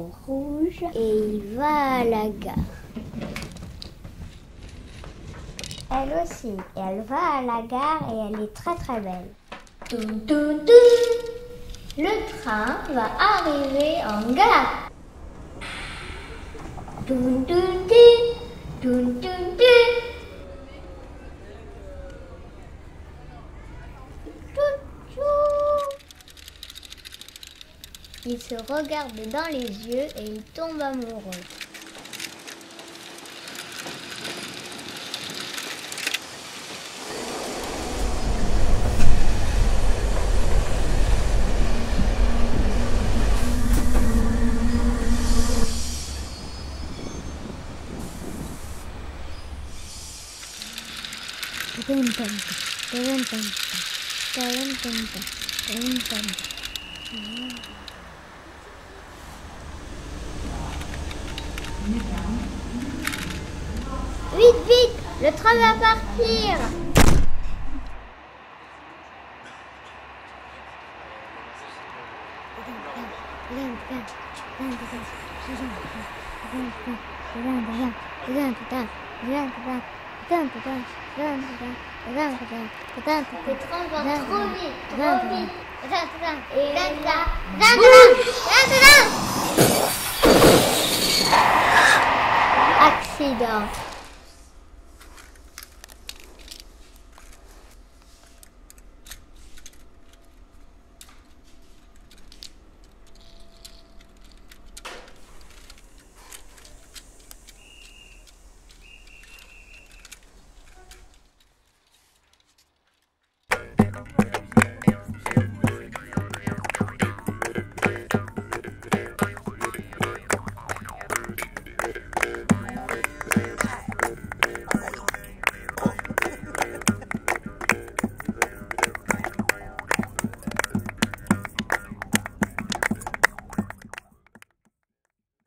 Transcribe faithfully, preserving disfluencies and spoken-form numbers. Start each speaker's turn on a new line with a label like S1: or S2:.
S1: en rouge et il va à la gare. Elle aussi, et elle va à la gare et elle est très très belle. Toum, toum, toum. Le train va arriver en gare. Toum, toum, toum. Toum, toum, toum. Ils se regardent dans les yeux et ils tombent amoureux. Vite, vite, le train va partir. Le train va trop vite, trop vite. Et là, accident.